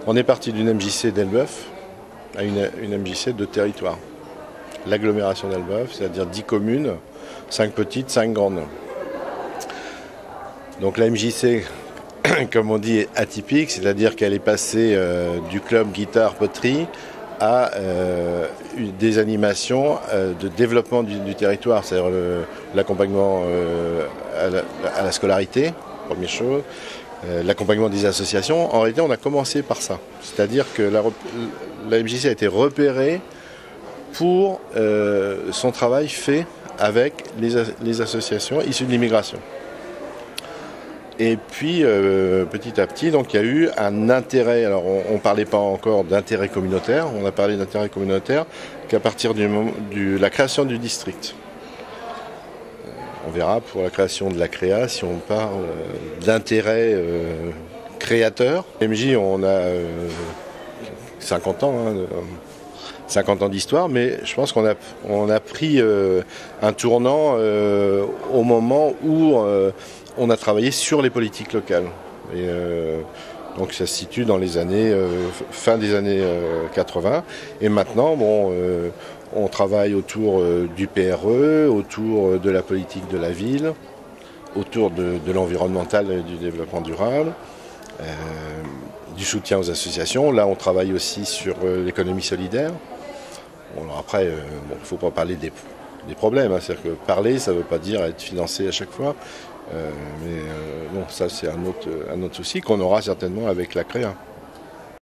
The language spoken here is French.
On est parti d'une MJC d'Elbeuf à une MJC de territoire. L'agglomération d'Elbeuf, c'est-à-dire 10 communes, 5 petites, 5 grandes. Donc la MJC, comme on dit, est atypique, c'est-à-dire qu'elle est passée du club guitare-poterie à des animations de développement du territoire, c'est-à-dire l'accompagnement à la scolarité, première chose, l'accompagnement des associations. En réalité, on a commencé par ça, c'est-à-dire que la MJC a été repérée pour son travail fait avec les associations issues de l'immigration. Et puis, petit à petit, donc, il y a eu un intérêt. Alors, on ne parlait pas encore d'intérêt communautaire. On a parlé d'intérêt communautaire qu'à partir de la création du district. On verra pour la création de la créa si on parle d'intérêt créateur. MJ, on a 50 ans, 50 ans d'histoire, mais je pense qu'on a pris un tournant au moment où on a travaillé sur les politiques locales. Et, donc ça se situe dans les années, fin des années 80. Et maintenant, on travaille autour du PRE, autour de la politique de la ville, autour de l'environnemental et du développement durable, du soutien aux associations. Là, on travaille aussi sur l'économie solidaire. Bon, alors après, il ne faut pas parler des problèmes. C'est-à-dire que parler, ça ne veut pas dire être financé à chaque fois. Mais bon, ça c'est un autre souci qu'on aura certainement avec la créa.